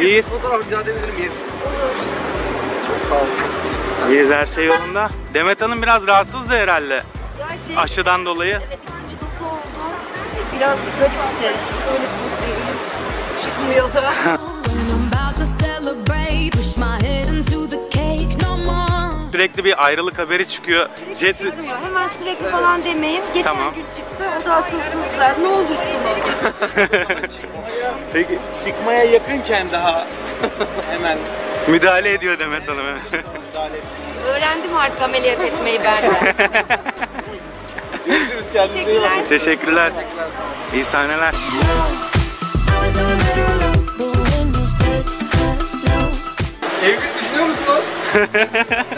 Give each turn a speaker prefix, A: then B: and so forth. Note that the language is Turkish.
A: İyiyiz.
B: Fotoğraf rica edebilir miyiz? Çok sağ olun.
A: İyiyiz, her şey yolunda. Demet Hanım biraz rahatsızdı herhalde.
C: Ya
A: Aşıdan dolayı.
C: Evet, ikinci dozu oldu. Biraz garipse. Şöyle poz vereyim. Çıkmıyor da.
A: Sürekli bir ayrılık haberi çıkıyor. Jet...
C: Çıkmıyor. Hemen sürekli falan demeyin. Geçen
A: Tamam.
C: gün çıktı. O da asılsızdı. Ne olursunuz.
A: Peki
B: Çıkmaya yakınken daha hemen
A: müdahale ediyor Demet Hanım.
B: müdahale ettik.
C: Öğrendim artık ameliyat etmeyi ben de.
B: Görüşürüz, kendinize iyi bakın.
A: Teşekkürler. İyi sahneler.
B: Evlilik düşünüyor musunuz?